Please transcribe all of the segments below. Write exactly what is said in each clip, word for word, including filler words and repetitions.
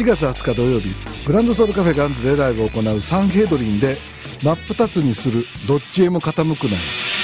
がつはつか土曜日、グランドソウルカフェガンズでライブを行うサンヘイドリンで真っ二つにするどっちへも傾くなよ。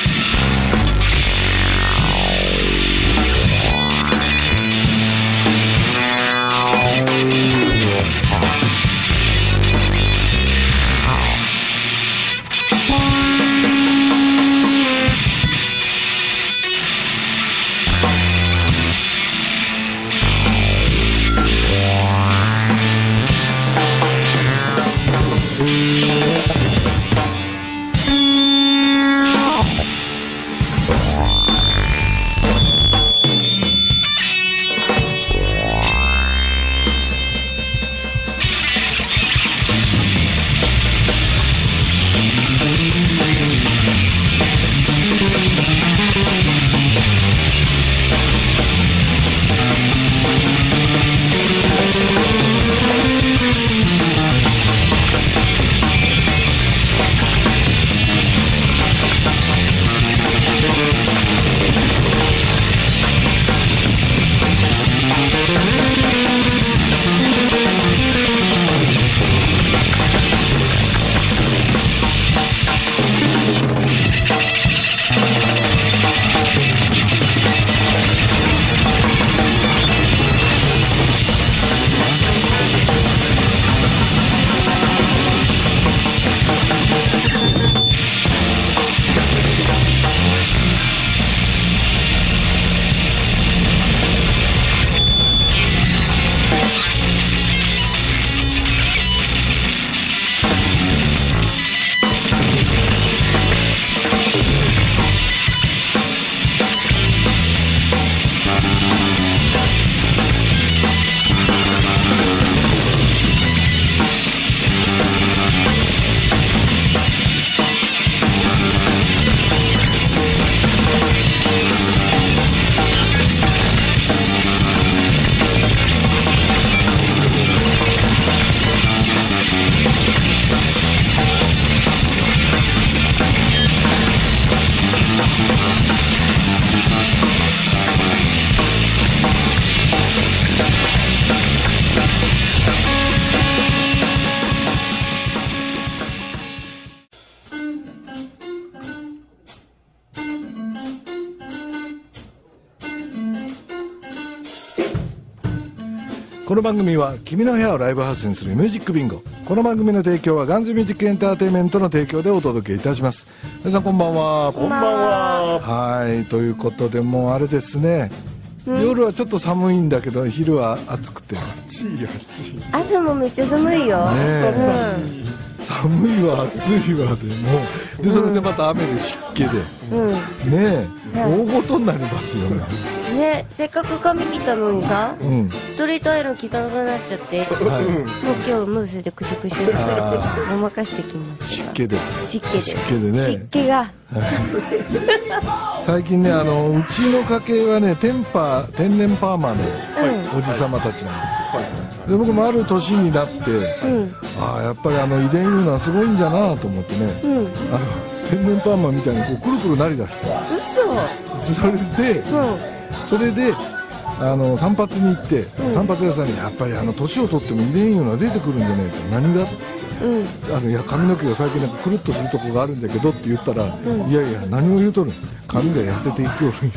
この番組は君の部屋をライブハウスにするミュージックビンゴ。この番組の提供はガンズミュージックエンターテインメントの提供でお届けいたします。皆さんこんばんは。 こんばんは。 はい、ということでもうあれですね、うん、夜はちょっと寒いんだけど昼は暑くて暑い暑い。 朝もめっちゃ寒いよ、ね、 うん、寒いわ暑いわでもでそれでまた雨で湿気で、うん、ねえ、はい、大ごとになりますよね。 ね、せっかく髪切ったのにさ、うん、ストリートアイロン効かなくなっちゃって、はい、もう今日ムースでクシュクシュごまかしてきました。 湿気で湿気で湿気でね、 湿気が、 はい、最近ね、あのうちの家系はね天パ天然パーマのおじさまたちなんですよ、はい、で僕もある年になって、うん、ああやっぱりあの遺伝いうのはすごいんじゃなと思ってね、うん、あの天然パーマみたいにこうくるくるなりだして、 嘘それで、うん、それであの散髪に行って、うん、散髪屋さんにやっぱりあの年を取っても遺伝いうのは出てくるんじゃないと。何がっつって、うん、あのいや髪の毛が最近なんかくるっとするとこがあるんだけどって言ったら、うん、いやいや何を言うとるん、髪が痩せていくよるんよ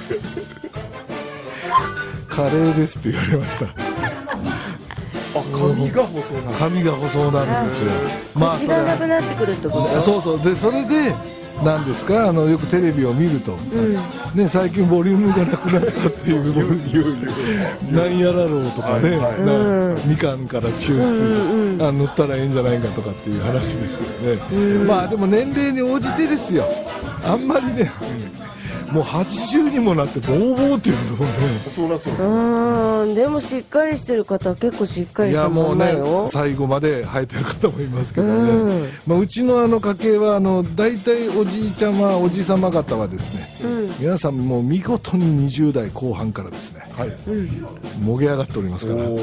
カレーですって言われました。 あ、髪が細なる、 髪が細なるんですよ。 まあ腰がなくなってくるってこと。 そうそう。でそれでなんですか、あのよくテレビを見ると、うん、ね、最近ボリュームがなくなったっていうなんやらろうとかね、はいはい、なみかんから抽出、うんうん、あ塗ったらいいんじゃないかとかっていう話ですけどね、うん、まあでも年齢に応じてですよ。あんまりね、もうはちじゅうにもなってボーボーっていうのね。 そうだそう。 うん、でもしっかりしてる方は結構しっかりしてるもんだよ。いやもうね、最後まで生えてる方もいますけどね、うん、まあ、うちのあの家系はあの大体おじいちゃまおじさま方はですね、うん、皆さんもう見事ににじゅう代後半からですね、はい、もげ上がっておりますから、はい、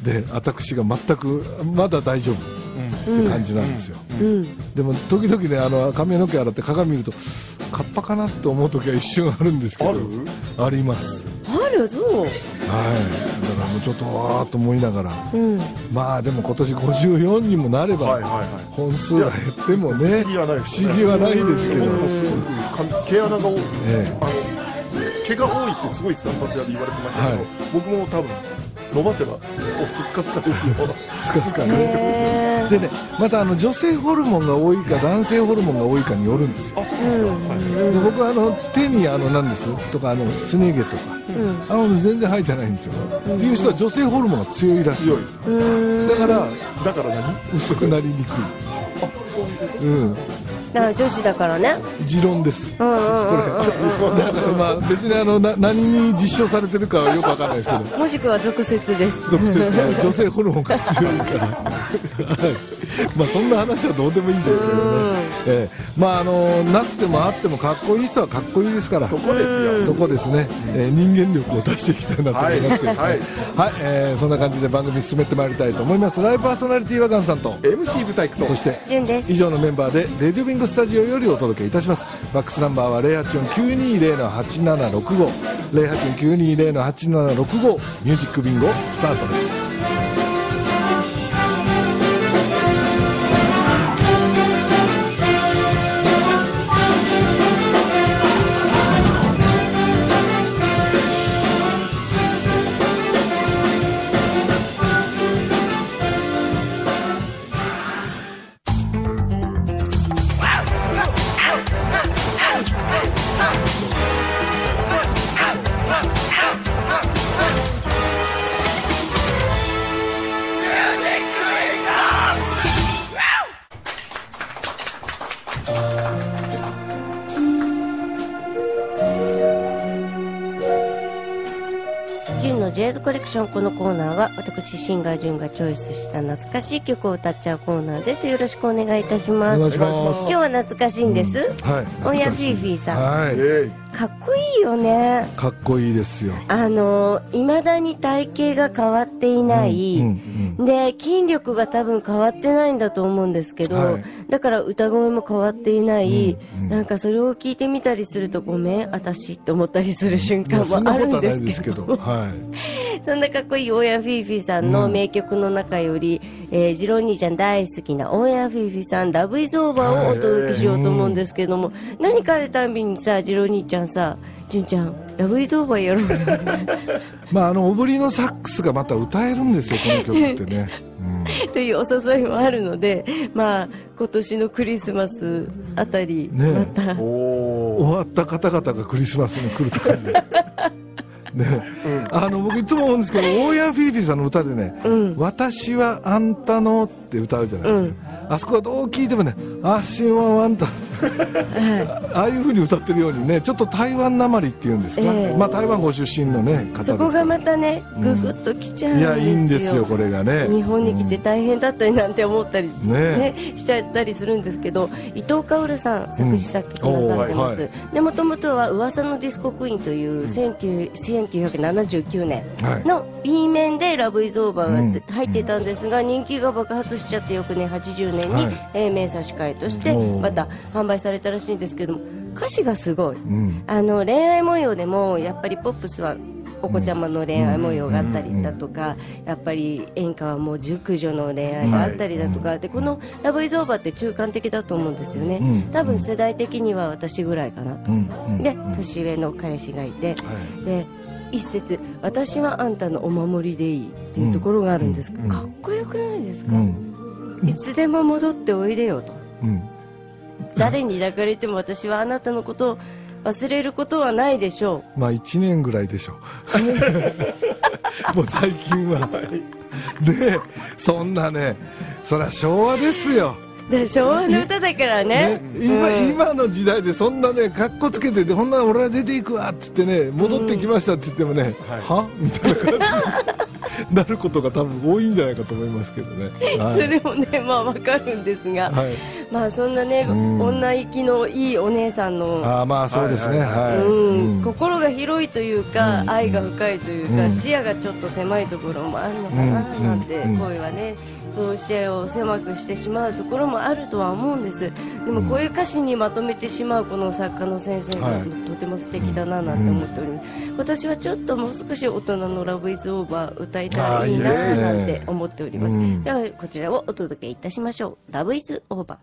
で私が全くまだ大丈夫って感じなんですよ、うんうん、でも時々ね、あの髪の毛洗って鏡見るとカッパかなと思う時は一瞬あるんですけど、 あ, あります。 ある、そうだからもうちょっとわーっと思いながら、 うん、 まあでも今年ごじゅうよんにもなれば、 はいはいはい、 本数が減ってもね、 不思議はないですね。 不思議はないですけど、 僕もすごく毛穴が多い、 ええ、 あの毛が多いってすごい散髪屋で言われてましたけど、はい、僕も多分伸ばせばおすっかすかですよ。 スカスカですでね、またあの女性ホルモンが多いか男性ホルモンが多いかによるんですよ。で僕はあの手にあのなんですとかあのすね毛とか、うん、あの全然生えてないんですよ、うん、っていう人は女性ホルモンが強いらしいです。だからだから何薄くなりにくい。 あ、そういうこと。 うん。 だから女子だからね。 持論です。 うんうんうんうんうん、 だからまあ別にあのな何に実証されてるかはよくわかんないですけど。 もしくは俗説です。 俗説は女性ホルモンが強いから。はい。まあそんな話はどうでもいいんですけどね。えー、まああのなってもあってもかっこいい人はかっこいいですから。 そこですよ。 そこですね。えー、人間力を出していきたいなと思いますけど。はい。はい。はい、えー、そんな感じで番組進めてまいりたいと思います。ライブパーソナリティはガンさんとエムシー ブサイクとそしてジュンです。 以上のメンバーでレディオビングスタジオよりお届けいたします。バックスナンバーは ゼロはちよんきゅうにゼロのはちななろくご ゼロはちよんきゅうにゼロのはちななろくごミュージックビンゴスタートです。 ジャズコレクション。このコーナーは私シンガージュンがチョイスした懐かしい曲を歌っちゃうコーナーです。よろしくお願いいたします。 お願いします。 今日は懐かしいんです、うん、 はい、 オンヤフィーフィーさん、 はい、 かっこいいよね。 かっこいいですよ。 あの未だに体型が変わっていない、うんうんうん、で筋力が多分変わってないんだと思うんですけど、はい、だから歌声も変わっていない、うんうん、なんかそれを聞いてみたりするとごめん私って思ったりする瞬間もあるんですけど、はい、そんなかっこいいオーヤフィーフィーさんの名曲の中より、うん、えー、ジロー兄ちゃん大好きなオーヤフィーフィーさんラブイズオーバーをお届けしようと思うんですけども、はい、うん、何かあるたんびにさジロー兄ちゃんさ純ちゃんラブイズオーバーやろうまああの小ぶりのサックスがまた歌えるんですよこの曲ってね、うん、というお誘いもあるので、まあ今年のクリスマスあたり、ね、また終わった方々がクリスマスに来るって感じですね、うん、あの僕いつも思うんですけどオーヤンフィーフィーさんの歌でね、うん、私はあんたのって歌うじゃないですか、うん、あそこはどう聴いてもねあしんはあんたああいう風に歌ってるようにねちょっと台湾なまりっていうんですか、えーまあ、台湾ご出身の、ね、方ですから、 そこがまたねググッときちゃうんですよ、 うん、いやいいんですよこれがね。 日本に来て大変だったりなんて思ったり、ねね、しちゃったりするんですけど、伊藤薫さん作詞作曲なさってます、うん、でもともとは噂のディスコクイーンという、うん、せんきゅうひゃくななじゅうきゅうねんの B 面でラブイズオーバーが入ってたんですが、人気が爆発しちゃって翌年はちじゅうねんに、はい、えー、名差し替えとしてまた販売されたらしいんですけども、歌詞がすごい、うん、あの恋愛模様でもやっぱりポップスはお子ちゃまの恋愛模様があったりだとか、やっぱり演歌はもう熟女の恋愛があったりだとか、はい、でこのラブイズオーバーって中間的だと思うんですよね、うん、多分世代的には私ぐらいかなと、うん、で年上の彼氏がいて、はい、で一節私はあんたのお守りでいいっていうところがあるんですけど、うん、かっこよくないですか、うん、いつでも戻っておいでよと、うん、誰に抱かれても私はあなたのことを忘れることはないでしょう。 まあいちねんぐらいでしょうもう最近はでそんなねそりゃ昭和ですよ。 で昭和の歌だからね、ね今、 うん、 今の時代でそんなねかっこつけてほんなら俺は出ていくわって言ってね戻ってきましたって言ってもね、うん、はみたいな感じになることが多分多いんじゃないかと思いますけどね、 はい、それもねまあわかるんですが、はい、 まあそんなね、女意気のいいお姉さんの、 あまあそうですね、 心が広いというか、愛が深いというか、視野がちょっと狭いところもあるのかななんて、恋はね、そう視野を狭くしてしまうところもあるとは思うんです。でもこういう歌詞にまとめてしまうこの作家の先生がとても素敵だななんて思っております。今年はちょっともう少し大人のラブイズオーバー歌えたらいいななんて思っております。ではこちらをお届けいたしましょう。ラブイズオーバー。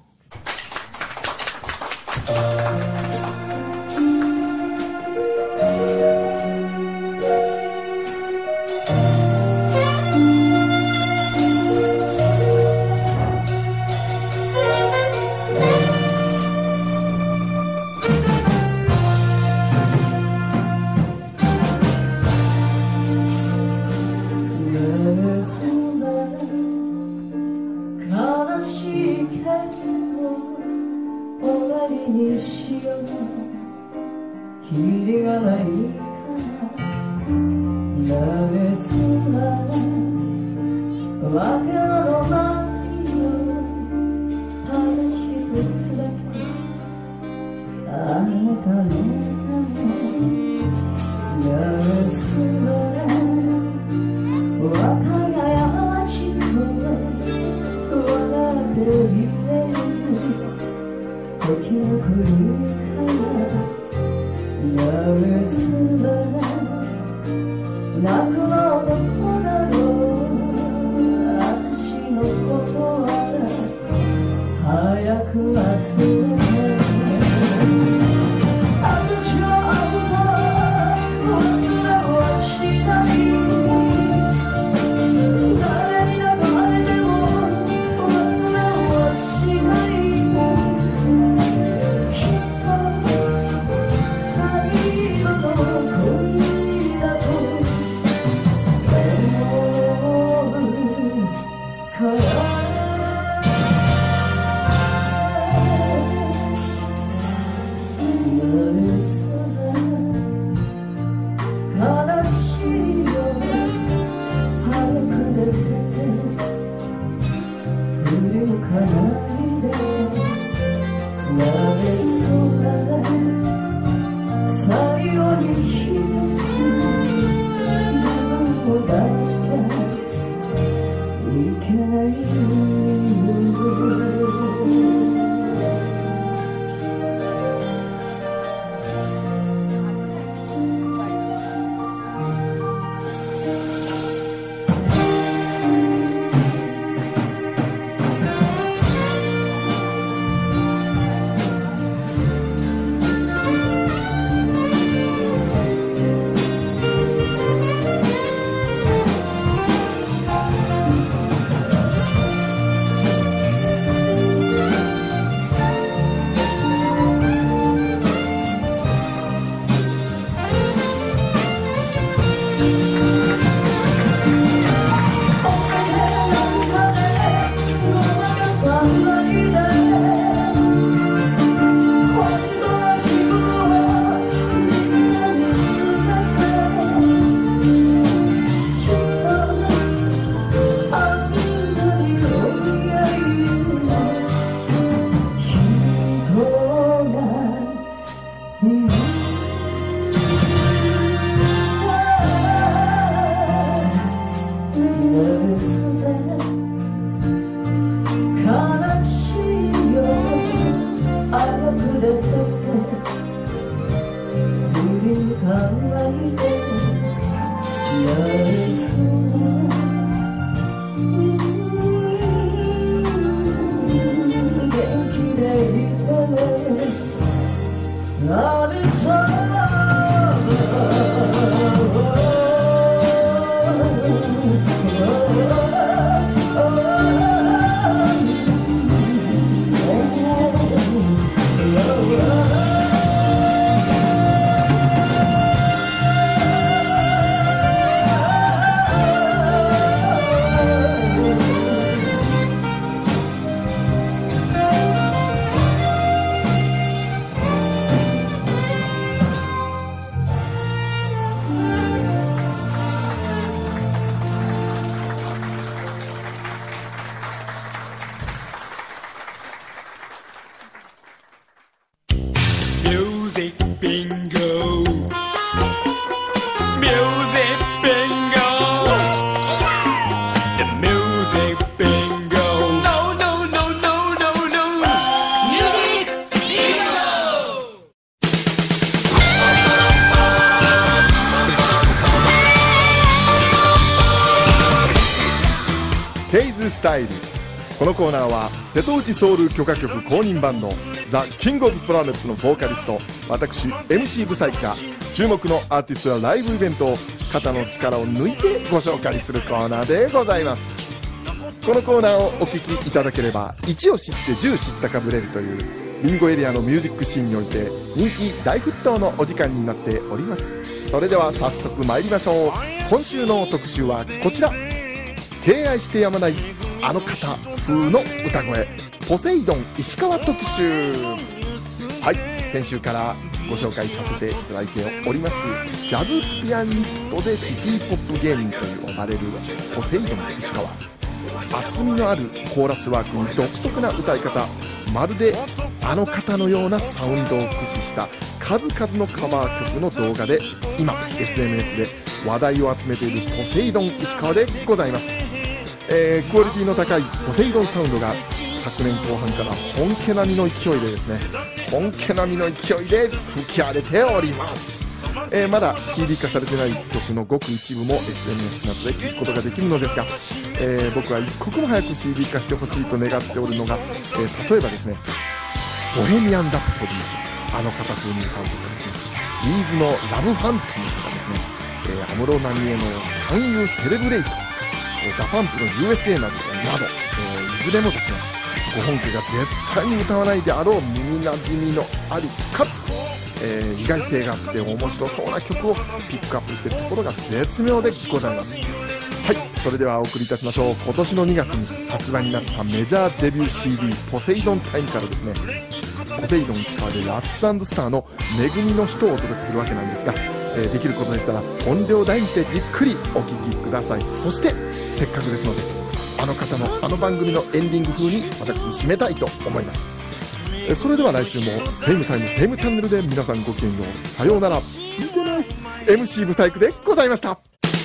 Oh bingo. Music bingo. The music bingo. No, no, no, no, no, no. Music bingo. ケイズスタイル。このコーナーは瀬戸内ソウル許可局公認バンドザ・キングオブプラネッツのボーカリスト私 エムシー ブサイクが注目のアーティストやライブイベントを肩の力を抜いてご紹介するコーナーでございます。このコーナーをお聞きいただければいちを知ってじゅう知ったかぶれるというリンゴエリアのミュージックシーンにおいて人気大沸騰のお時間になっております。それでは早速参りましょう。今週の特集はこちら。敬愛してやまないあの方風の歌声、ポセイドン石川特集。はい、先週からご紹介させていただいておりますジャズピアニストでシティポップ芸人と呼ばれるポセイドン石川。厚みのあるコーラスワークに独特な歌い方、まるであの方のようなサウンドを駆使した数々のカバー曲の動画で今 エスエヌエス で話題を集めているポセイドン石川でございます。えー、クオリティの高いポセイドンサウンドが昨年後半から本家並みの勢いでですね本家並みの勢いで吹き荒れております。えー、まだ シーディー 化されてない曲のごく一部も エスエヌエス などで聴くことができるのですが、えー、僕は一刻も早く シーディー 化してほしいと願っておるのが、えー、例えばですねボヘミアン・ラプソディ、あの方風に歌うとかですね、ビーズのラブファントムとかですね、えー、安室奈美恵のキャンユーセレブレイト、ダパンプの ユーエスエー などなど、えー、いずれもですねご本家が絶対に歌わないであろう耳なじみのありかつ、えー、意外性があって面白そうな曲をピックアップしているところが絶妙でございます。はい、それではお送りいたしましょう。今年のにがつに発売になったメジャーデビュー シーディー ポセイドンタイムからですね、ポセイドン石川でラッツ&スターの恵みの人をお届けするわけなんですが、えー、できることでしたら音量大にしてじっくりお聴きください。そしてせっかくですのであの方のあの番組のエンディング風に私締めたいと思います。えー、それでは来週もセイムタイムセイムチャンネルで皆さんごきげんよう、さようなら。見てない エムシー ブサイクでございました。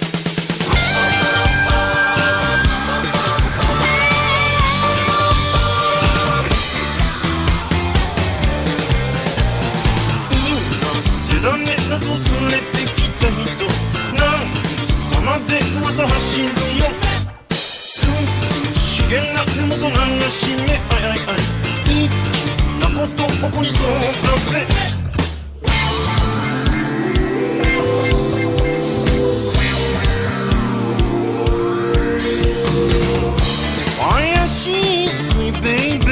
謎連れてきた人、何様で噂発信よ。スーツ資源な根元流し目、あいあいあい、一気なこと起こりそうだぜ。怪しいスイベイベー、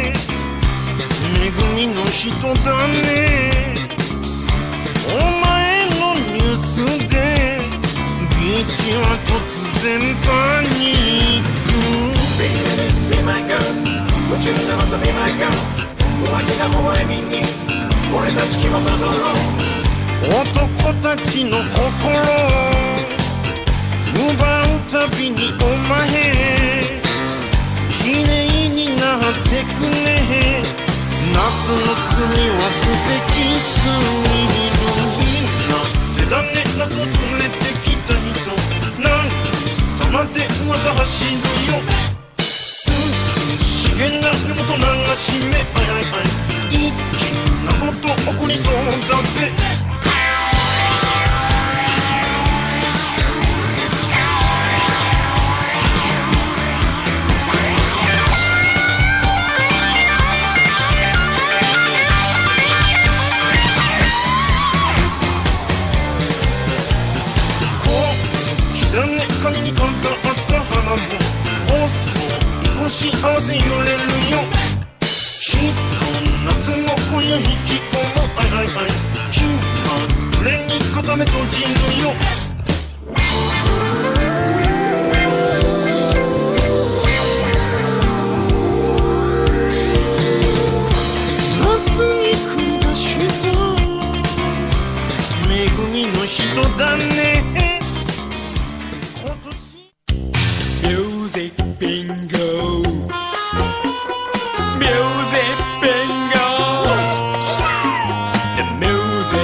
恵みの人だね。お前のニュースでビーチは突然パニック。 Be my girl、 宇宙のまさ Be my girl、 浮気な微笑みに俺たち気もそぞろ。男たちの心奪うたびにお前綺麗になってくね。夏の罪は素敵すぎる。だね、夏を連れてきた人、何様で噂発信よ。スーツ資源な根元流し目、あいあいあい、一気なこと起こりそうだぜ。髪に飾った花も放送愛し合わせ揺れるよ。ひと夏の恋を引き込む、あいあいあい、気まぐれに固め閉じるよ。夏に下した恵みの人だね。 Music bingo, music bingo, the music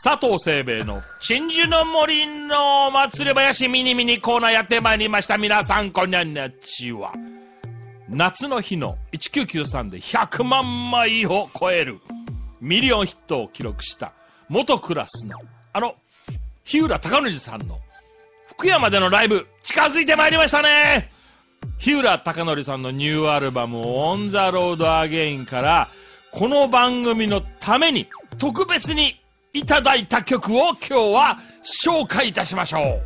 佐藤清兵衛の真珠の森の祭り林ミニミニコーナーやってまいりました。皆さんこんにちは。夏の日のせんきゅうひゃくきゅうじゅうさんでひゃくまんまいを超えるミリオンヒットを記録した元クラスのあの日浦貴則さんの福山でのライブ近づいてまいりましたね。日浦貴則さんのニューアルバムオンザロードアゲインからこの番組のために特別にいただいた曲を今日は紹介いたしましょう。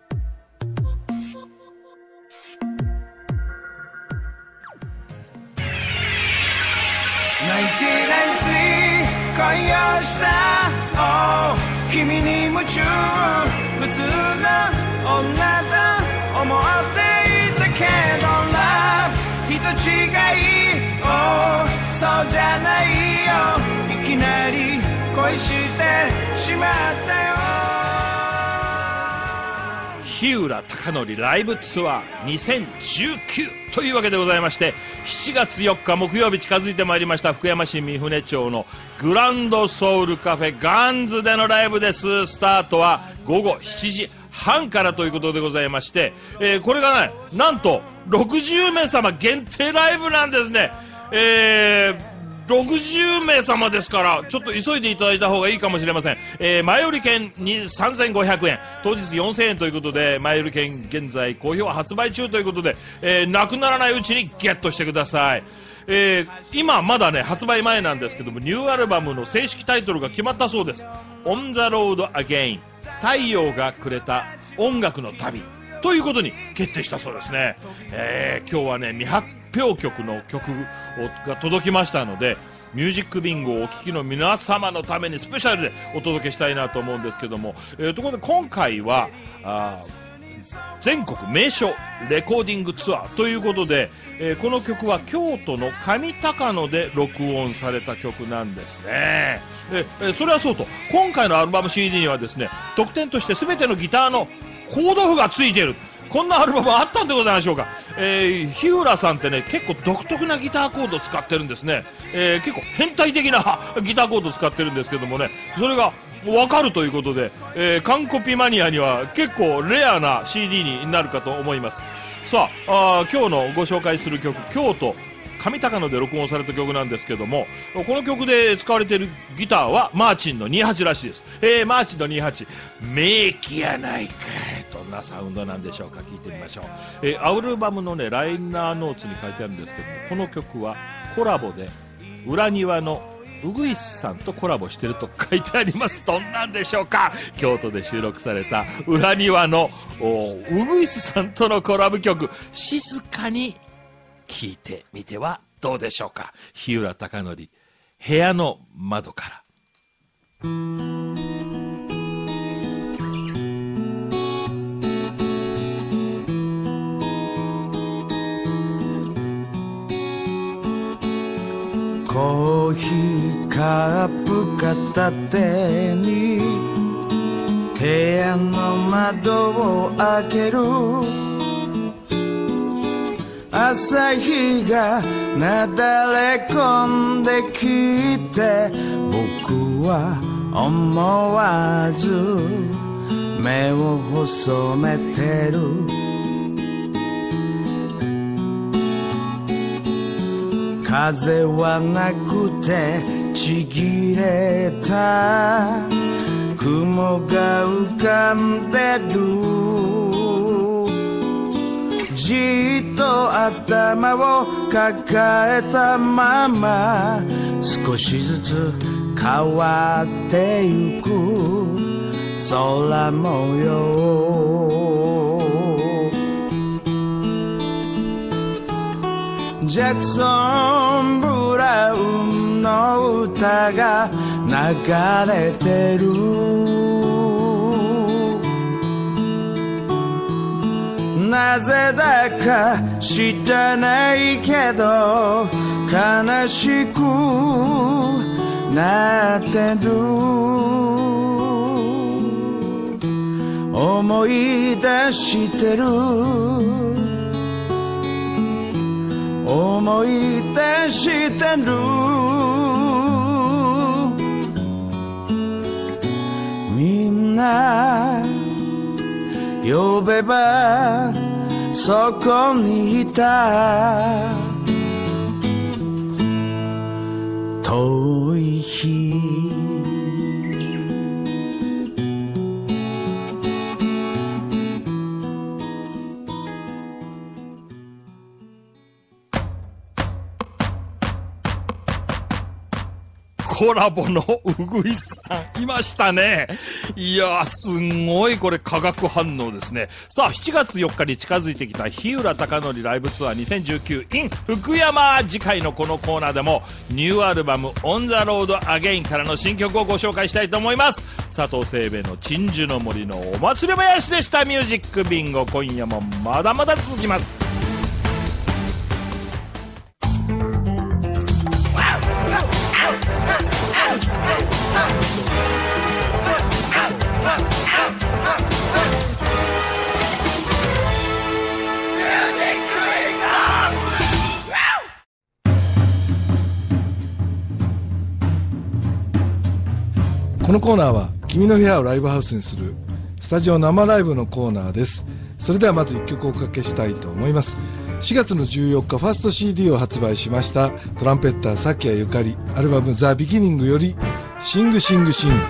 泣いてないし恋をした、oh、君に夢中、普通な女と思っていたけどな、人違い、oh、そうじゃないよ、いきなり恋してしまったよ。 日浦貴則ライブツアーにせんじゅうきゅうというわけでございまして、しちがつよっか木曜日近づいてまいりました。福山市三船町のグランドソウルカフェガンズでのライブです。スタートはごごしちじはんからということでございまして、えー、これがねなんとろくじゅうめいさま限定ライブなんですね。えーろくじゅうめいさまですからちょっと急いでいただいた方がいいかもしれません。えー、前売り券にさんぜんごひゃくえん、当日よんせんえんということで、前売り券現在好評発売中ということで、えー、なくならないうちにゲットしてください。えー、今まだね発売前なんですけども、ニューアルバムの正式タイトルが決まったそうです。 On the Road Again 太陽がくれた音楽の旅ということに決定したそうですね。えー、今日はね未発表曲の曲が届きましたので、ミュージックビンゴをお聴きの皆様のためにスペシャルでお届けしたいなと思うんですけども、えー、ところで今回はあ全国名所レコーディングツアーということで、えー、この曲は京都の上高野で録音された曲なんですね。えー、それはそうと今回のアルバム シーディー にはですね、特典として全てのギターのコード譜がついている、こんなアルバムあったんでございましょうか。えー、日浦さんってね結構独特なギターコードを使ってるんですね。えー、結構変態的なギターコードを使ってるんですけどもね、それが分かるということで、えー、完コピマニアには結構レアな シーディー になるかと思います。さあ、あ今日のご紹介する曲、京都上高野で録音された曲なんですけども、この曲で使われているギターはマーチンのにじゅうはちらしいです。えー、マーチンのにじゅうはち、名機やないかい、どんなサウンドなんでしょうか。聞いてみましょう。えー、アルバムのねライナーノーツに書いてあるんですけども、この曲はコラボで裏庭のウグイスさんとコラボしてると書いてあります。どんなんでしょうか。京都で収録された裏庭のウグイスさんとのコラボ曲、静かに聞いてみてはどうでしょうか。日浦貴則、部屋の窓から。 コーヒーカップ片手に部屋の窓を開ける、朝日がなだれ込んできて、僕は思わず目を細めてる。風はなくてちぎれた雲が浮かんでる。じっと頭を抱えたまま少しずつ変わってゆく空模様。ジャクソン・ブラウンの歌が流れてる。なぜだか知らないけど悲しくなってる。思い出してる、思い出してる。 飛べばそこにいた遠い日コラボのうぐいすさんいましたね。いやーすごいこれ化学反応ですね。さあしちがつよっかに近づいてきた日浦貴教ライブツアーにせんじゅうきゅう in 福山。次回のこのコーナーでもニューアルバムオンザロードアゲインからの新曲をご紹介したいと思います。佐藤清兵衛の鎮守の森のお祭り林でした。ミュージックビンゴ、今夜もまだまだ続きます。 このコーナーは君の部屋をライブハウスにするスタジオ生ライブのコーナーです。それではまずいっきょくおかけしたいと思います。しがつのじゅうよっかファースト シーディー を発売しましたトランペッター崎谷ゆかり、アルバムザ・ビギニングよりシングシングシング。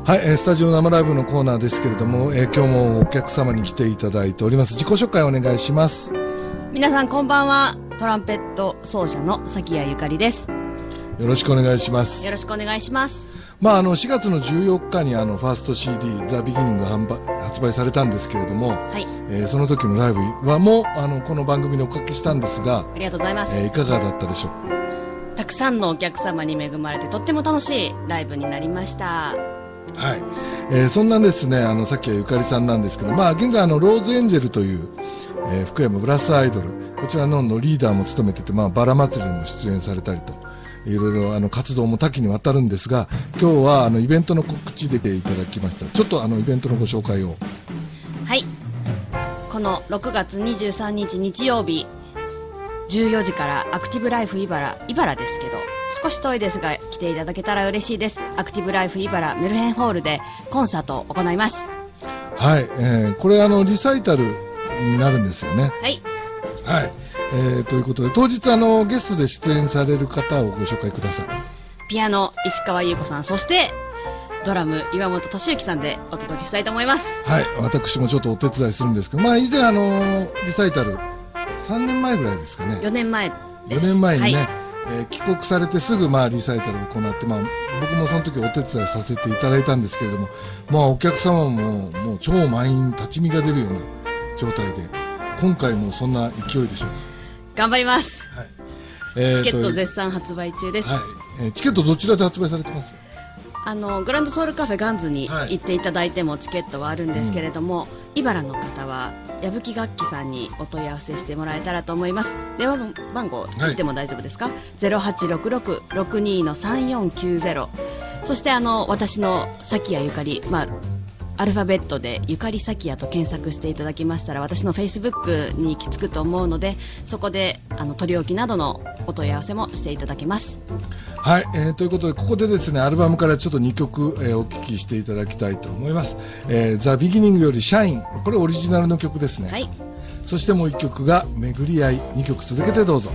はい、えー、スタジオ生ライブのコーナーですけれども、えー、今日もお客様に来ていただいております。自己紹介お願いします。 皆さんこんばんは。トランペット奏者の崎谷ゆかりです。 よろしくお願いします。 よろしくお願いします。 まあ、あのしがつのじゅうよっかにあのファースト シーディー ザ・ビギニング販売発売されたんですけれども、はい、えー、その時のライブはもうあのこの番組におかけしたんですが、 ありがとうございます。 えー、いかがだったでしょう。 たくさんのお客様に恵まれてとっても楽しいライブになりました。 はい、えー、そんなですね、あのさっきはゆかりさんなんですけど、まあ、現在あのローズエンジェルという、えー、福山ブラスアイドル、こちらののリーダーも務めてて、まあ、バラ祭りにも出演されたりといろいろあの活動も多岐にわたるんですが、今日はあのイベントの告知でいただきました。ちょっとあのイベントのご紹介を。 はい、このろくがつにじゅうさんにち日曜日じゅうよじからアクティブライフ茨茨ですけど少し遠いですが来ていただけたら嬉しいです。アクティブライフ茨メルヘンホールでコンサートを行います。 はい、えー、これあのリサイタルになるんですよね。 はい、 はい、えー、ということで当日あのゲストで出演される方をご紹介ください。 ピアノ石川優子さん、そしてドラム岩本俊之さんでお届けしたいと思います。 はい、私もちょっとお手伝いするんですけど、まあ、以前あのリサイタルさんねんまえぐらいですかね。 よねんまえです。 よねんまえにね、 はい、 えー、帰国されてすぐまあリサイタルを行って、まあ、僕もその時お手伝いさせていただいたんですけれども、まあ、お客様ももう超満員、立ち見が出るような状態で、今回もそんな勢いでしょうか。 頑張ります。 はい、えー、 チケット絶賛発売中です。 はい、えー、チケットどちらで発売されてます？ あのグランドソウルカフェガンズに行っていただいてもチケットはあるんですけれども、はい、茨の方は矢吹楽器さんにお問い合わせしてもらえたらと思います。電話番号言っても大丈夫ですか？はい、ゼロはちろくろくろくにのさんよんきゅうゼロ。そしてあの私の崎谷ゆかり、まあアルファベットでゆかりさきやと検索していただきましたら私のフェイスブックに行き着くと思うので、そこであの取り置きなどのお問い合わせもしていただけます。 はい、えー、ということでここでですねアルバムからちょっとにきょく、えー、お聴きしていただきたいと思います。えー、ザ・ビギニングよりシャイン、これオリジナルの曲ですね。 はい、 そしてもういっきょくが巡り合い、にきょく続けてどうぞ。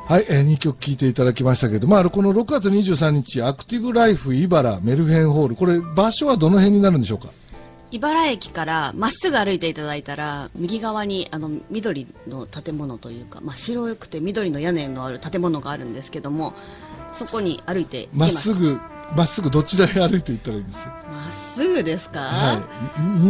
はい、えー、にきょく聴いていただきましたけど、まあ、このろくがつにじゅうさんにち、アクティブライフ茨メルヘンホール、これ、場所はどの辺になるんでしょうか？ 茨駅からまっすぐ歩いていただいたら、右側にあの緑の建物というか、まあ、白くて緑の屋根のある建物があるんですけども、そこに歩いて行きます。 まっすぐ、まっすぐどちらへ歩いて行ったらいいんです？ まっすぐですか？ はい。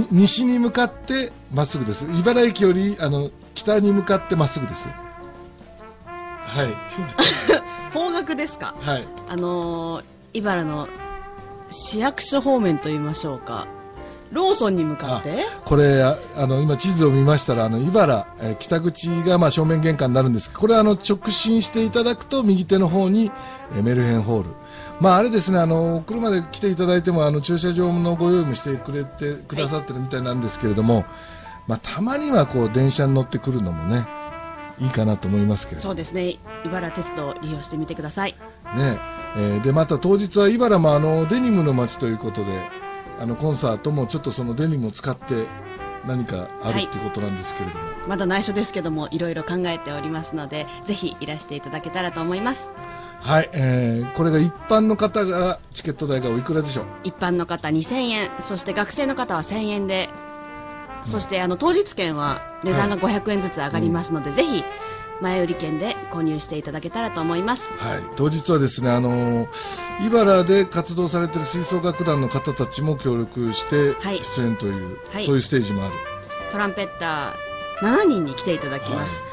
西に向かってまっすぐです。茨駅よりあの北に向かってまっすぐです。はい。 方角ですか？ はい。 あのー、茨の市役所方面と言いましょうか。ローソンに向かって。 これああの今地図を見ましたら、あの茨、えー、北口がまあ正面玄関になるんですけど、これはあの直進していただくと右手の方に、えー、メルヘンホール。まああれですね、あの車で来ていただいてもあの駐車場のご用意もしてくれてくださってるみたいなんですけれども、はい、まあたまにはこう電車に乗ってくるのもね。いいかなと思いますけど。 そうですね。茨鉄道を利用してみてください。 ねえー、でまた当日は茨もあのデニムの街ということで、あのコンサートもちょっとそのデニムを使って何かあるっていうことなんですけれども、はい、 まだ内緒ですけどもいろいろ考えておりますので、ぜひいらしていただけたらと思います。 はい、えー、これが一般の方がチケット代がおいくらでしょう？ 一般の方にせんえん、そして学生の方はせんえんで、そしてあの当日券は値段がごひゃくえんずつ上がりますので、はい、ぜひ前売り券で購入していただけたらと思います。 はい、当日はですね、あのー、茨で活動されている吹奏楽団の方たちも協力して出演という、はい、そういうステージもある。 トランペッターななにんに来ていただきます。はい、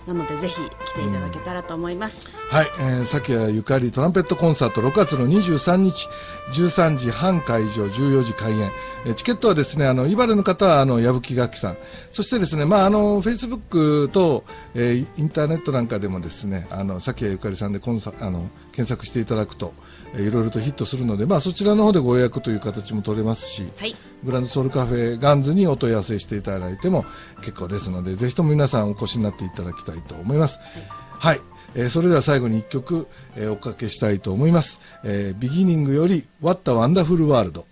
なのでぜひ来ていただけたらと思います。 うん、はい、えー、崎谷ゆかりトランペットコンサートろくがつのにじゅうさんにちじゅうさんじはん会場じゅうよじ開演、えー、チケットはですね、あの茨の方はあの矢吹楽器さん、そしてですね、まああのフェイスブックと、えー、インターネットなんかでもですね、あの崎谷ゆかりさんでコンサあの検索していただくと、えー、いろいろとヒットするので、まあそちらの方でご予約という形も取れますし、はい、グランドソウルカフェガンズにお問い合わせしていただいても結構ですので、ぜひとも皆さんお越しになっていただきたいと思います。はい、はい、えー、それでは最後にいっきょく、えー、おかけしたいと思います。えー、ビギニングより What a Wonderful World。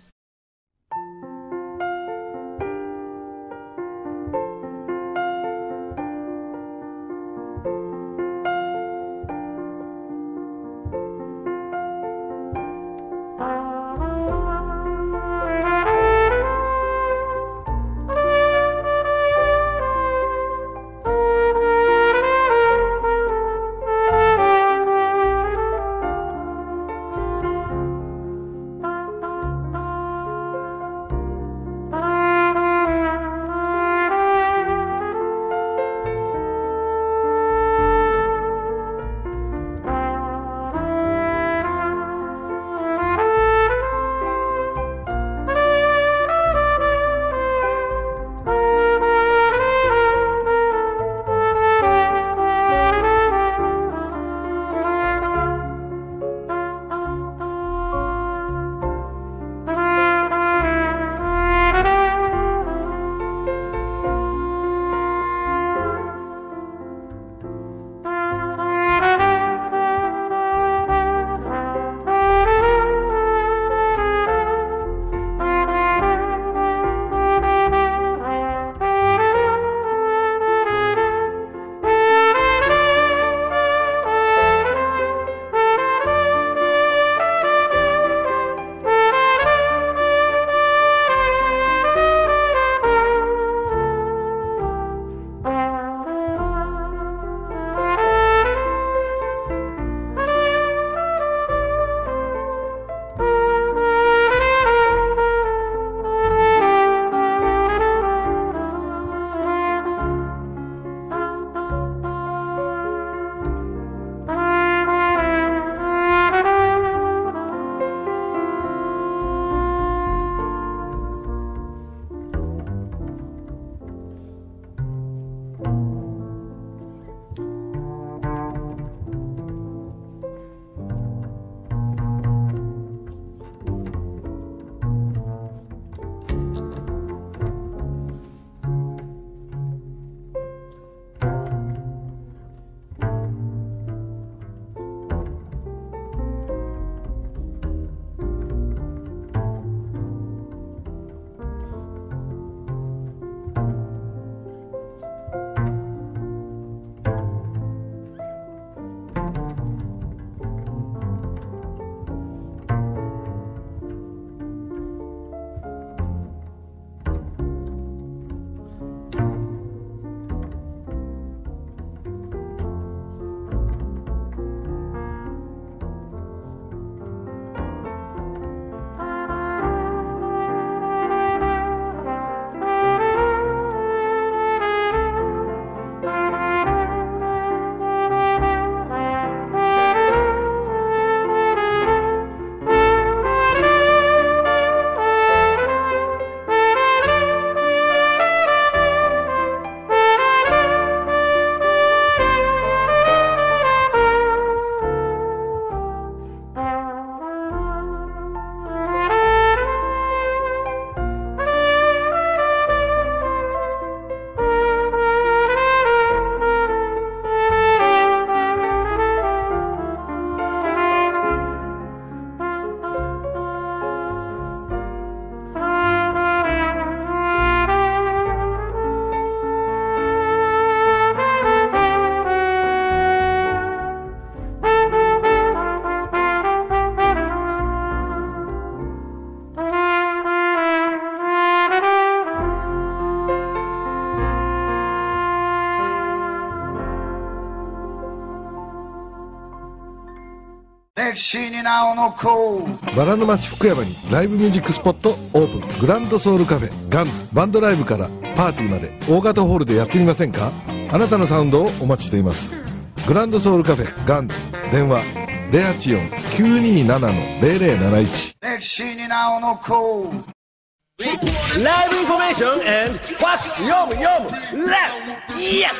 歴史に名を残すバラの町福山にライブミュージックスポットオープン。グランドソウルカフェガンズ。バンドライブからパーティーまで大型ホールでやってみませんか？あなたのサウンドをお待ちしています。グランドソウルカフェガンズ。電話 ゼロはちよん きゅうにーなな ゼロゼロなないち。 歴史に名を残すライブインフォメーション and ファックス読む読むラブいや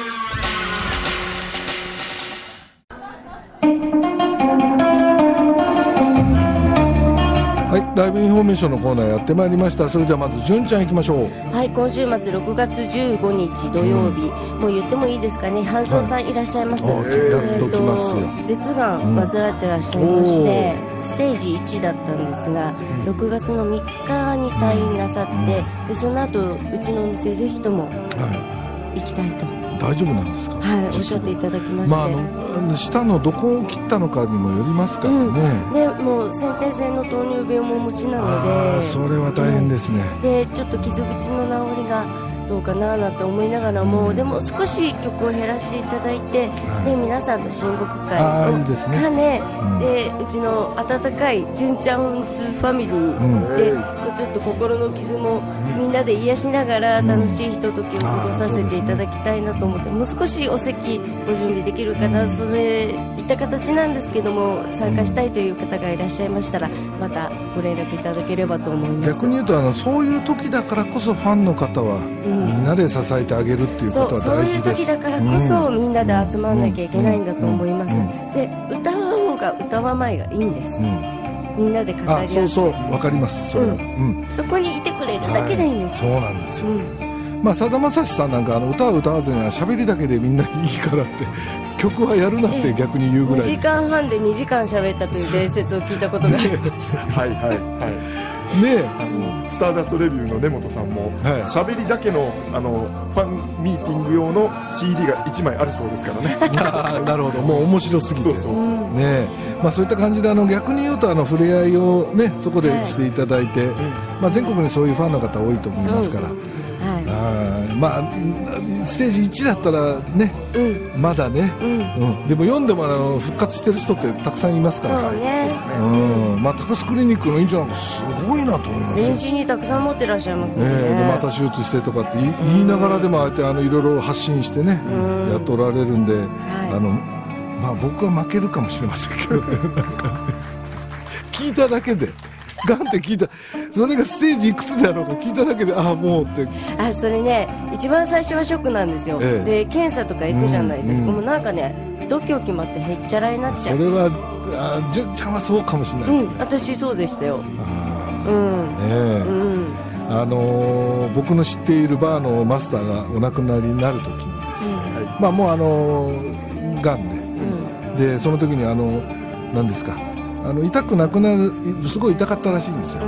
はい、ライブインフォメーションのコーナーやってまいりました。それではまず純ちゃんいきましょう。 はい、今週末ろくがつじゅうごにち土曜日、うん、もう言ってもいいですかね、ハンソンさんいらっしゃいます。 はい、やっと来ますよ。 舌がん患ってらっしゃいまして、うん、ステージいちだったんですが、うん、ろくがつのみっかに退院なさって、うん、でその後うちのお店ぜひとも行きたいと、はい、 大丈夫なんですか？ はい、おっしゃっていただきまして、まあ、あの舌のどこを切ったのかにもよりますからね、 うん、でもう先天性の糖尿病もお持ちなので、 それは大変ですね、 うん、でちょっと傷口の治りがどうかななんて思いながらも、うん、でも少し曲を減らしていただいて、はい、で皆さんと親睦会を兼ね、でうちの温かい純ちゃんズファミリーで、うん、こうちょっと心の傷もみんなで癒しながら楽しいひとときを過ごさせていただきたいなと思って、もう少しお席ご準備できるかな、うん、それいった形なんですけども、参加したいという方がいらっしゃいましたらまたご連絡いただければと思います。 逆に言うとあのそういう時だからこそファンの方は、うんみんなで支えてあげるっていうことは大事です。 そう、そういう時だからこそ、うん、みんなで集まらなきゃいけないんだと思います、うんうん、で歌う方が歌わないがいいんです、うん、みんなで語り合って、 そうそうわかりますそれは、うんうん、 そこにいてくれるだけでいいんです、 はい、そうなんですよ、うんまあ、さだまさしさんなんかあの歌を歌わずには喋りだけでみんないいからって曲はやるなって逆に言うぐらいです。 にじかんはんでにじかん喋ったという伝説を聞いたことがありますはいはいはいねえ、あのスターダストレビューの根本さんも喋、はい、りだけのあのファンミーティング用の シーディー がいちまいあるそうですからねあなるほど、もう面白すぎて、 そうそうそう、 ねえ、まあ、そういった感じであの逆に言うとあの触れ合いを、ね、そこでしていただいて、はいまあ、全国にそういうファンの方多いと思いますから、うんはい、あまあステージいちだったらね、うん、まだね、うんうん、でもよんでもあの復活してる人ってたくさんいますから、 そうね、 うんまあ、高須クリニックの院長なんかすごいなと思います。 全身にたくさん持ってらっしゃいますもんね、 ねでまた手術してとかって言い、言いながらでもああやってあのいろいろ発信してね、うん、やっておられるんで、はい、あのまあ、僕は負けるかもしれませんけどねなんかね聞いただけでガンって聞いた、それがステージいくつだろうか聞いただけで、ああもうって、 あそれね一番最初はショックなんですよ、ええ、で検査とか行くじゃないですか、うん、もうなんかね度胸決まってへっちゃらになっちゃう。 それはあ純ちゃんはそうかもしれないですね、 うん、私そうでしたよ。 あ、うんねえ、うんあのー、僕の知っているバーのマスターがお亡くなりになるときにですね、うんまあ、もうあのー、がんで、うん、でその時にあの何ですかあの痛くなくなるすごい痛かったらしいんですよ、うん、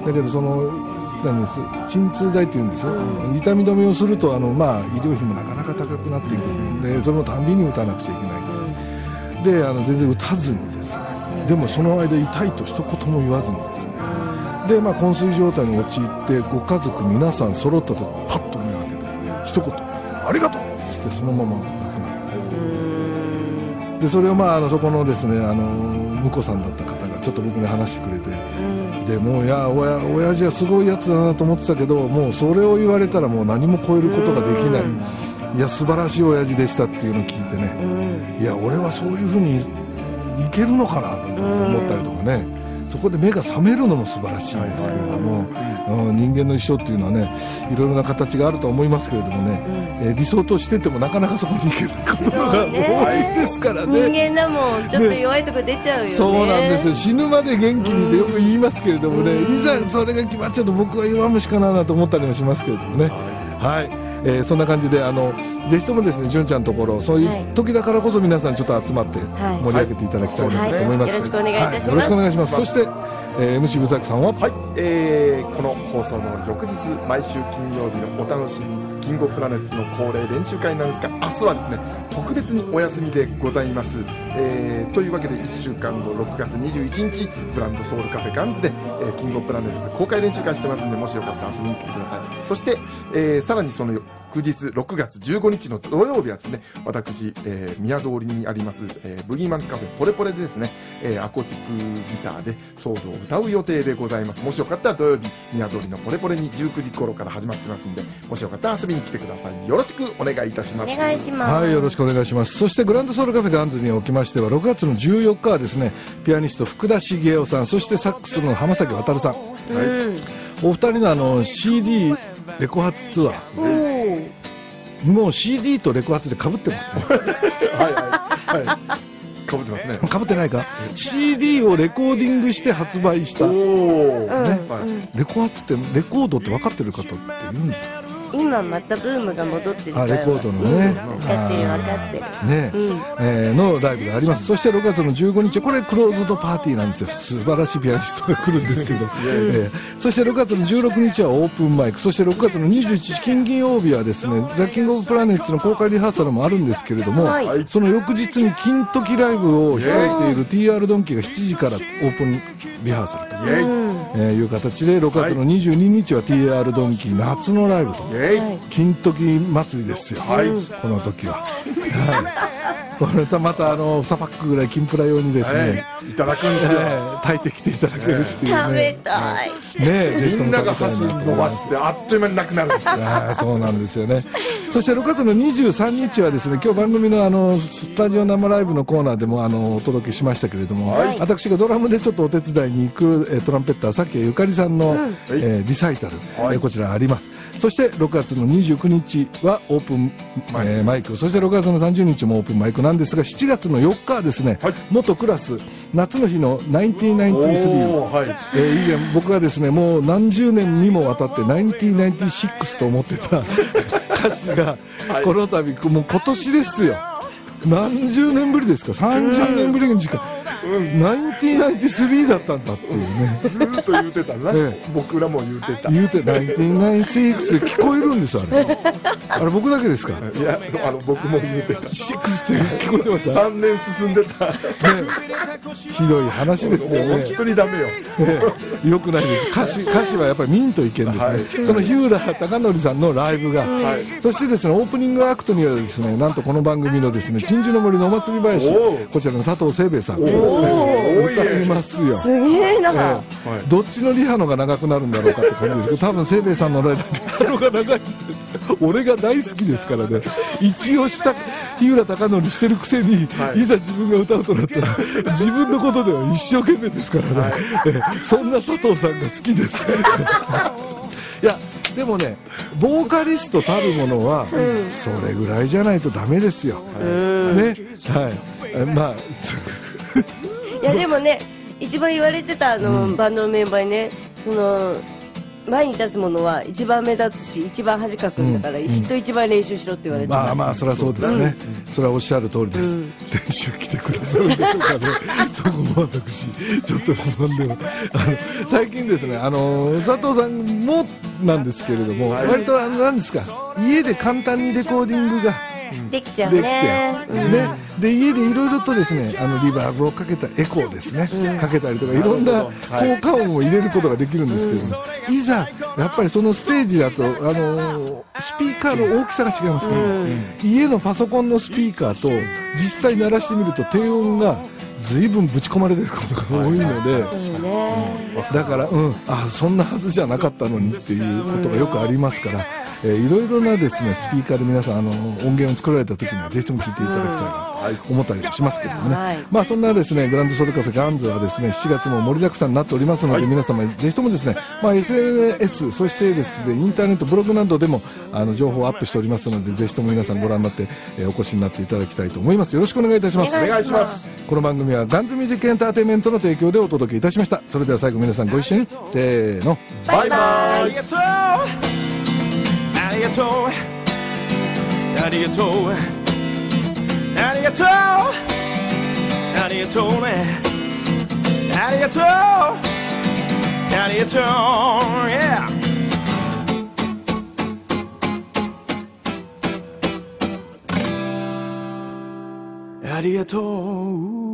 だけどそのなんです鎮痛剤っていうんですよ、うん、痛み止めをするとあの、まあ、医療費もなかなか高くなっていく、うん、でそのたんびに打たなくちゃいけないから、うん、であの全然打たずにですね、うん、でもその間痛いと一言も言わずにですね、うん、で、まあ、昏睡状態に陥ってご家族皆さん揃った時パッと目を開けて一言ありがとうっつってそのまま亡くなる、うん、でそれを、まあ、あのそこのですねあの婿さんだった方がちょっと僕に話してくれて、うん、でもういやおや親父はすごいやつだなと思ってたけどもうそれを言われたらもう何も超えることができない、うん、いや素晴らしい親父でしたっていうのを聞いてね、うん、いや俺はそういうふうにいけるのかなと思ったりとかね、うん、そこで目が覚めるのも素晴らしいんですけれども、うん、人間の一生っていうのはねいろいろな形があると思いますけれどもね、うんえー、理想としててもなかなかそこに行けないことが多いですからね。 人間だもんちょっと弱いとこ出ちゃうよね。 そうなんですよ。死ぬまで元気にってよく言いますけれどもね、うん、いざそれが決まっちゃうと僕は弱虫かなと思ったりもしますけれどもね、はい、はいえー、そんな感じであのぜひともですね純ちゃんのところそういう時だからこそ皆さんちょっと集まって盛り上げていただきたいなと思います、 はいはい、よろしくお願いいたします、はい、 よろしくお願いします。そして、えー、エムシー ブザキさんは、 はいえー、この放送の翌日毎週金曜日のお楽しみキングオブプラネッツの恒例練習会なんですが明日はですね特別にお休みでございます、えー、というわけでいっしゅうかんごろくがつにじゅういちにちグランドソウルカフェガンズで、えー、キングオブプラネッツ公開練習会してますんでもしよかったら遊びに来てください。そして、えー、さらにその翌日ろくがつじゅうごにちの土曜日はですね、私、えー、宮通りにあります、えー、ブギーマンカフェポレポレでですね、えー、アコースティックギターでソウルを歌う予定でございます。もしよかったら土曜日宮通りのポレポレにじゅうくじ頃から始まってますんで、もしよかったら遊びに来てください。よろしくお願いいたします。 お願いします。 はい、よろしくお願いします。そしてグランドソウルカフェガンズにおきましてはろくがつのじゅうよっかはですね、ピアニスト福田茂雄さん、そしてサックスの浜崎渉さん、はい、お二人のあの シーディー レコ発ツアー、もう シーディー とレコ発で被ってますね。 はいはいはい、被ってますね。 被ってないか。 シーディー をレコーディングして発売した、ね、はい、レコ発ってレコードって分かってる方っているんですか？ 今またブームが戻ってるから、 あ、レコードのね、 分かってる分かってるね、うん、えー、のライブがあります。そしてろくがつのじゅうごにち、これクローズドパーティーなんですよ。素晴らしいピアニストが来るんですけど、えー、そしてろくがつのじゅうろくにちはオープンマイク、そしてろくがつのにじゅういちにち金金曜日はですね、ザ・キング・オブ・プラネッツの公開リハーサルもあるんですけれども、はい、その翌日に金時ライブを控えている ティーアール ドンキーがしちじからオープンリハーサルと、えー、いう形でろくがつのにじゅうににちは ティーアール ドンキー夏のライブと、金時祭りですよ、はい、この時は、はい、これとまたあのにパックぐらい金プラ用にですね、 はい、いただくんですよ、 えー、炊いてきていただけるっていうね、 食べたい、 ね、みんなが箸伸ばしてあっという間になくなるんですよ。 あ、そうなんですよね。そしてろくがつのにじゅうさんにちはですね、今日番組のあのスタジオ生ライブのコーナーでもあのお届けしましたけれども、はい、私がドラムでちょっとお手伝いに行く、えー、トランペッターさっきゆかりさんの、うん、えー、リサイタル、はい、えー、こちらあります。そしてろくがつのにじゅうくにちはオープンマイク、えー、マイク、そしてろくがつのさんじゅうにちもオープンマイクなんですが、しちがつのよっかはですね、はい、元クラス夏の日のナインティナインティスリー、はい、えー、以前僕がですねもう何十年にもわたってナインティナインティシックスと思ってた歌詞が、はい、この度もう今年ですよ、何十年ぶりですか、さんじゅうねんぶりにしか、うん、ナインティナインティスリーだったんだっていうね、 ずっと言うてたな、ええ、僕らも言うてた、 言うてナインティナインティシックスで聞こえるんです、あれあれ僕だけですか？ いや、あの僕も言うてた、 シックスって聞こえてました。 さんねん進んでた、ね、 ひどい話ですよね。 本当にダメよ、 ね、よくないです。歌詞、歌詞はやっぱりミンといけんですね、はい、その日浦貴則さんのライブが、はい、そしてですねオープニングアクトにはですね、なんとこの番組のですね鎮守の森のお祭り林、こちらの佐藤清兵衛さん歌いますよ。 すげえな、えーはい、どっちのリハのが長くなるんだろうかって感じですけど、多分清兵衛さんのリハのが長い俺が大好きですからね。一応した日浦貴則してるくせに、はい、いざ自分が歌うとなったら自分のことでは一生懸命ですからね、はい、えー、そんな佐藤さんが好きですいやでもね、ボーカリストたるものは、うん、それぐらいじゃないとダメですよ、うん、ね、はい、まあいやでもね、一番言われてたあの、うん、バンドのメンバーにね、その前に立つものは一番目立つし一番恥かくんだから、うん、人一番練習しろって言われてた、 まあまあそれはそうですね、うん、それはおっしゃる通りです、うん、練習来てくださるでしょうかねそこも私ちょっと不安でもあの最近ですね、あの佐藤さんもなんですけれども、はい、割とあの何ですか、家で簡単にレコーディングができちゃうね。 できて、ね、で家でいろいろとですね、あのリバーブをかけたエコーですね、うん、かけたりとかいろんな効果音を入れることができるんですけども、はい、いざやっぱりそのステージだと、あのー、スピーカーの大きさが違いますから、うん、家のパソコンのスピーカーと実際鳴らしてみると低音がずいぶんぶち込まれてることが多いので、はい、だから、うん、あそんなはずじゃなかったのにっていうことがよくありますから、えー、いろいろなですねスピーカーで皆さんあの音源を作られた時にはぜひとも聞いていただきたいなと思ったりもしますけどもね、はい、まあそんなですねグランドソウルカフェガンズはですねしちがつも盛りだくさんになっておりますので、はい、皆様ぜひともですね、まあ、エスエヌエス そしてですねインターネットブログなどでもあの情報をアップしておりますので、ぜひとも皆さんご覧になって、えー、お越しになっていただきたいと思います。よろしくお願いいたします。 お願いします。 この番組はガンズミュージックエンターテインメントの提供でお届けいたしました。それでは最後皆さんご一緒にせーの、 バイバイ。 ありがとうありがとうありがとうありがとうありがとうねありがとうありがとう yeah ありがとう